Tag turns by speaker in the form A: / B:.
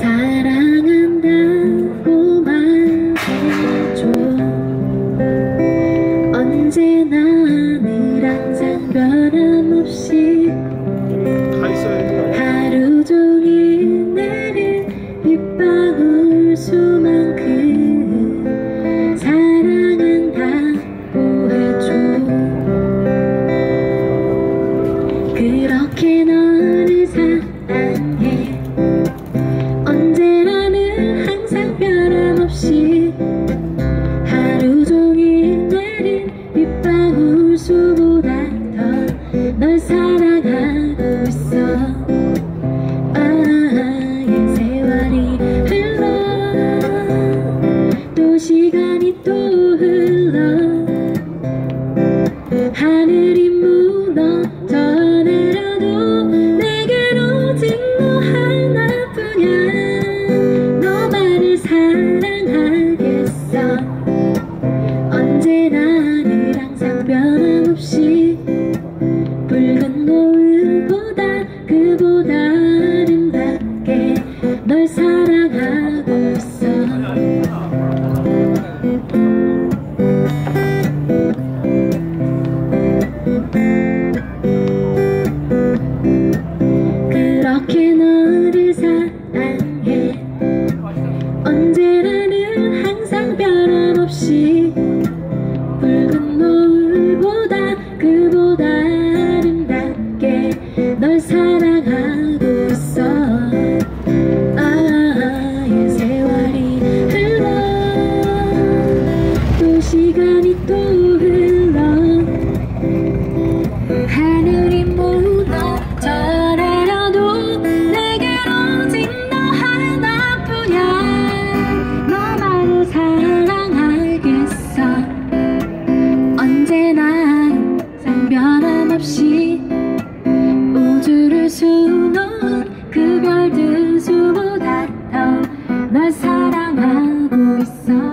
A: 사랑한다고 말해줘. 언제나 늘 항상 변함없이 하루 종일 내린 빗방울 수만큼 사랑한다고 해줘. 그렇게 너를 사랑해. 언제나는 항상 변함없이 하루 종일 내린 빗방울 수보다 더 널 사랑하고 있어. 이 세월이 흘러 또 시간이 또 흘러 하늘이 무너져 내려도 내겐 오직 너 하나뿐이야. 너만을 사랑하겠어. 언제나 늘 항상 변함없이 붉은 노을보다 그보다 아름답게 널 사랑하고 있어. 그렇게 너를 사랑해. 언제나는 항상 변함없이 붉은 노을보다 그보다 아름답게 널 사랑하고 있어. 이 세월이 흘러 또 시간이 또 흘러 하늘이 무너져 내려도 내겐 오직 너 하나뿐이야. 너만을 사랑하겠어. 언제나 항상 변함없이 우주를 수놓은 그 별들 수보다 더 널 사랑하고 있어.